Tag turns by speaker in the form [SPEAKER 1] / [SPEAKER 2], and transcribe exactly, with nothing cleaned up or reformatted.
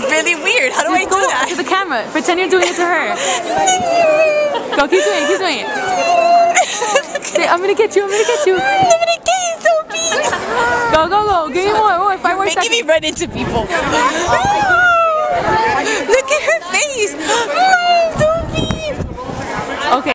[SPEAKER 1] really weird. How do I do that?
[SPEAKER 2] To the camera. Pretend you're doing it to her. Go, keep doing it, keep doing it. Say, I'm gonna get you, I'm gonna get you.
[SPEAKER 1] I'm gonna get you, Sophie.
[SPEAKER 2] Go, go, go. Give me more, more. Five more seconds.
[SPEAKER 1] Making me run into people.